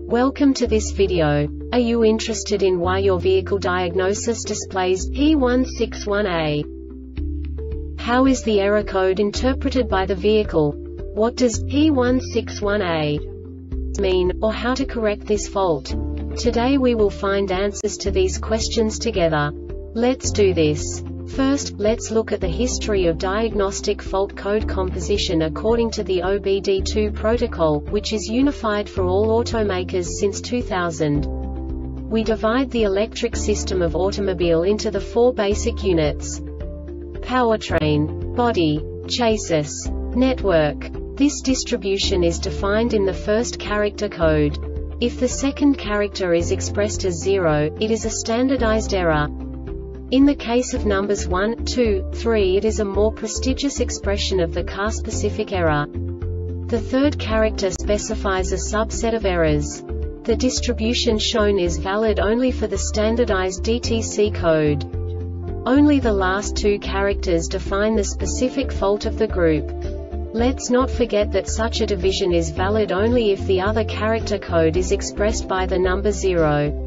Welcome to this video. Are you interested in why your vehicle diagnosis displays P161A? How is the error code interpreted by the vehicle? What does P161A mean, or how to correct this fault? Today we will find answers to these questions together. Let's do this. First, let's look at the history of diagnostic fault code composition according to the OBD2 protocol, which is unified for all automakers since 2000. We divide the electric system of automobile into the four basic units: powertrain, body, chassis, network. This distribution is defined in the first character code. If the second character is expressed as 0, it is a standardized error. In the case of numbers 1, 2, 3, it is a more prestigious expression of the car-specific error. The third character specifies a subset of errors. The distribution shown is valid only for the standardized DTC code. Only the last two characters define the specific fault of the group. Let's not forget that such a division is valid only if the other character code is expressed by the number 0.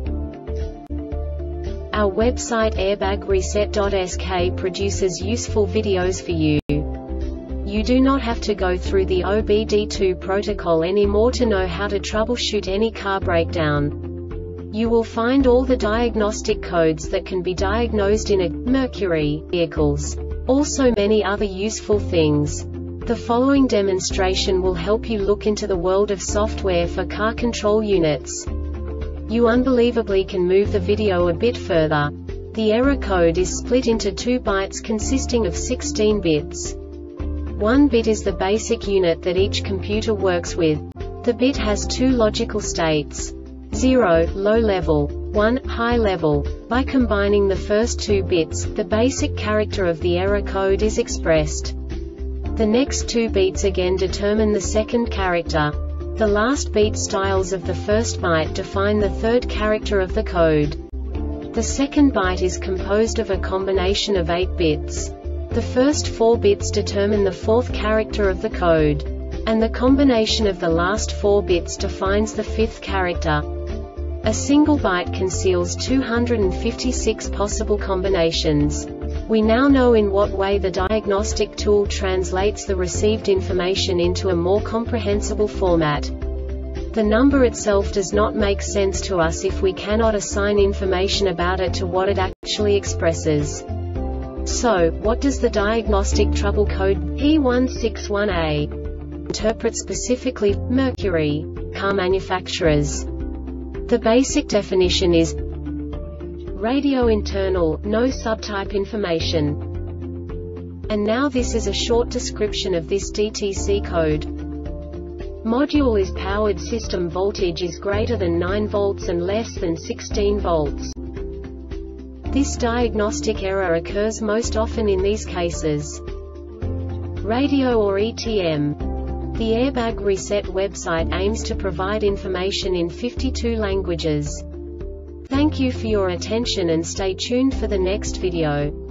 Our website airbagreset.sk produces useful videos for you. You do not have to go through the OBD2 protocol anymore to know how to troubleshoot any car breakdown. You will find all the diagnostic codes that can be diagnosed in a Mercury vehicles. Also many other useful things. The following demonstration will help you look into the world of software for car control units. You unbelievably can move the video a bit further. The error code is split into 2 bytes consisting of 16 bits. 1 bit is the basic unit that each computer works with. The bit has 2 logical states: 0, low level, 1, high level. By combining the first 2 bits, the basic character of the error code is expressed. The next 2 beats again determine the second character. The last beat styles of the first byte define the third character of the code. The second byte is composed of a combination of 8 bits. The first 4 bits determine the fourth character of the code. And the combination of the last 4 bits defines the fifth character. A single byte conceals 256 possible combinations. We now know in what way the diagnostic tool translates the received information into a more comprehensible format. The number itself does not make sense to us if we cannot assign information about it to what it actually expresses. So, what does the diagnostic trouble code P161A interpret specifically for Mercury car manufacturers? The basic definition is radio internal, no subtype information. And now this is a short description of this DTC code. Module is powered, system voltage is greater than 9 volts and less than 16 volts. This diagnostic error occurs most often in these cases: radio or ETM. The Airbag Reset website aims to provide information in 52 languages. Thank you for your attention and stay tuned for the next video.